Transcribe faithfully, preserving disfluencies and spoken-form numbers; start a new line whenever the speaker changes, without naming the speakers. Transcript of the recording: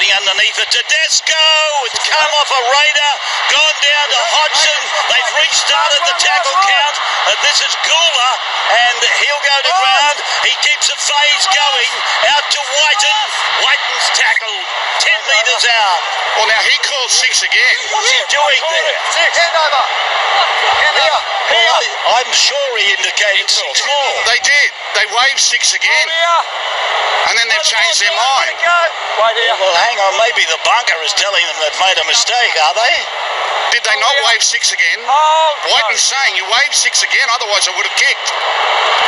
Getting underneath it. Tedesco. It's come off a Raider. Gone down to Hodgson. They've restarted the tackle count. And this is Gula. And he'll go to ground. He keeps a phase going. Out to Whiten. Whiten's tackled. Ten metres out.
Well, now he calls six again.
What's he doing there?
Six. Hand over. Hand over.
Well, I'm sure he indicated six more.
They did. They waved six again. And then they've changed their mind.
Right here.
Well, hang on. Maybe the bunker is telling them they've made a mistake, are they?
Did they not wave six again?
Oh,
Whiten's saying you waved six again, otherwise I would have kicked.